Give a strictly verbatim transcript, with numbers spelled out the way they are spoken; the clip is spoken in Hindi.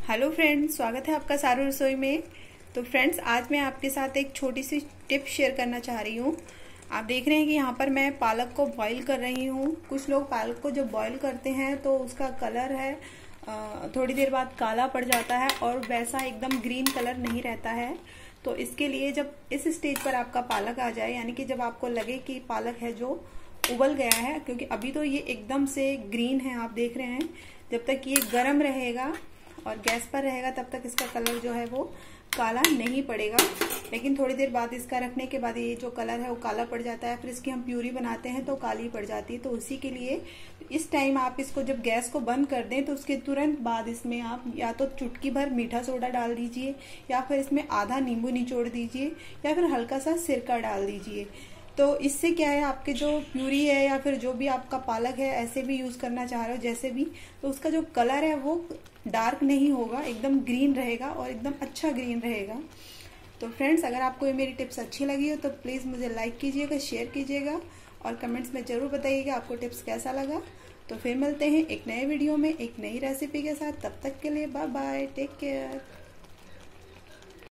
हेलो फ्रेंड्स, स्वागत है आपका सारू रसोई में। तो फ्रेंड्स, आज मैं आपके साथ एक छोटी सी टिप शेयर करना चाह रही हूँ। आप देख रहे हैं कि यहाँ पर मैं पालक को बॉईल कर रही हूँ। कुछ लोग पालक को जब बॉईल करते हैं तो उसका कलर है थोड़ी देर बाद काला पड़ जाता है और वैसा एकदम ग्रीन कलर नहीं रहता है। तो इसके लिए जब इस स्टेज पर आपका पालक आ जाए, यानी कि जब आपको लगे कि पालक है जो उबल गया है, क्योंकि अभी तो ये एकदम से ग्रीन है, आप देख रहे हैं, जब तक ये गर्म रहेगा और गैस पर रहेगा तब तक इसका कलर जो है वो काला नहीं पड़ेगा। लेकिन थोड़ी देर बाद इसका रखने के बाद ये जो कलर है वो काला पड़ जाता है, फिर इसकी हम प्यूरी बनाते हैं तो काली पड़ जाती है। तो उसी के लिए इस टाइम आप इसको जब गैस को बंद कर दें तो उसके तुरंत बाद इसमें आप या तो चुटकी भर मीठा सोडा डाल दीजिए, या फिर इसमें आधा नींबू निचोड़ दीजिए, या फिर हल्का सा सिरका डाल दीजिए। तो इससे क्या है, आपके जो प्यूरी है या फिर जो भी आपका पालक है, ऐसे भी यूज करना चाह रहे हो जैसे भी, तो उसका जो कलर है वो डार्क नहीं होगा, एकदम ग्रीन रहेगा और एकदम अच्छा ग्रीन रहेगा। तो फ्रेंड्स, अगर आपको ये मेरी टिप्स अच्छी लगी हो तो प्लीज मुझे लाइक कीजिएगा, शेयर कीजिएगा और कमेंट्स में जरूर बताइएगा आपको टिप्स कैसा लगा। तो फिर मिलते हैं एक नए वीडियो में एक नई रेसिपी के साथ। तब तक के लिए बाय बाय, टेक केयर।